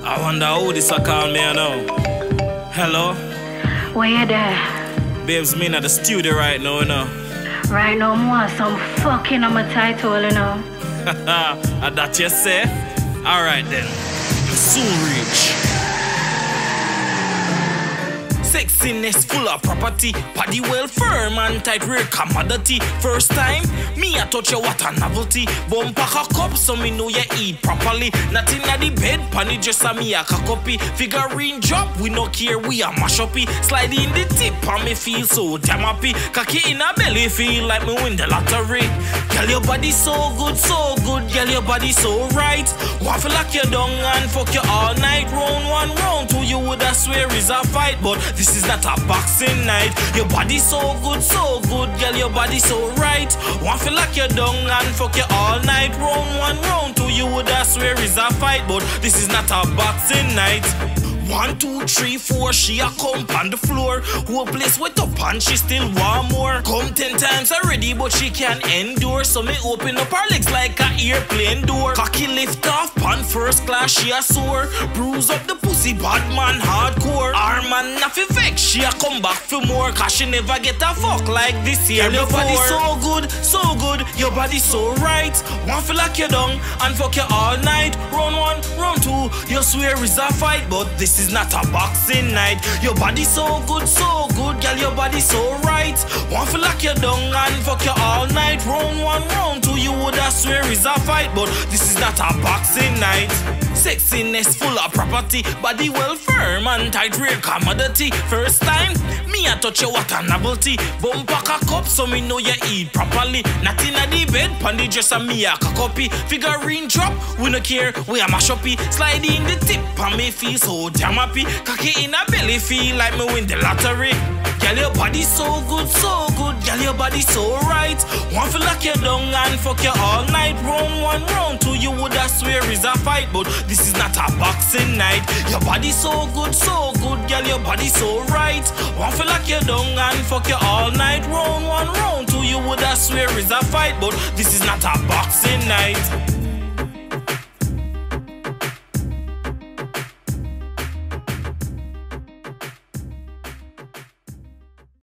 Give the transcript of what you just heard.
I wonder who this a call me now. Hello? Where you there? Babes, me in at the studio right now, you know. Right now, I want some fucking on my title, you know. And that you say? Alright then. You soon reach. Sexiness full of property, body well firm and tight, rare commodity. First time, me I touch you, what a novelty. Bump pack a cup so me know you eat properly. Nothing at the bed, pan it just a me a copy. Figurine drop, we no care, we a mash uppy. Slide in the tip and me feel so damn happy. Cocky in a belly, feel like me win the lottery. Girl, your body so good, girl, your body so right. Want to lock you down and fuck you all night. Round one, round two, you woulda swear is a fight, but this is not a boxing night. Your body so good, girl, your body so right. Want to lock you down and fuck you all night. Round one, round two, you woulda swear is a fight, but this is not a boxing night. 1, 2, 3, 4, she a come on the floor. Whole place wet up and she still want more. Come 10 times already, but she can't endure. So me open up her legs like a airplane door. Cocky lift off, pan first class, she a sore. Bruise up the pussy, bad man hardcore. Our man not fi vex, she a come back for more. Cause she never get a fuck like this here before. Your body so good, your body so right. Want to lock you down and fuck you all night. Round one, round two, you swear is a fight, but this is not a boxing night. Your body so good, girl, your body so right. Want to lock you down and fuck you all night. Round one, round two, you woulda swear is a fight, but this is not a boxing night. Sexiness full of property, body well firm and tight, rare commodity. First time, me I touch you, what a novelty. Bump pack a cup so me know you eat properly. Nothing at the bed, pan the dress and me a copy. Figurine drop, we no care, we a mash uppy. Slide in the tip and me feel so damn happy. Cocky in a belly, feel like me win the lottery. Girl, your body so good, girl, your body so right. Want to lock you down and fuck you all night. Round one, round two, you woulda swear is a fight, but this is not a boxing night. Your body so good, girl, your body so right. Want to lock you down and fuck you all night. Round one, round two, you woulda swear is a fight, but this is not a boxing night.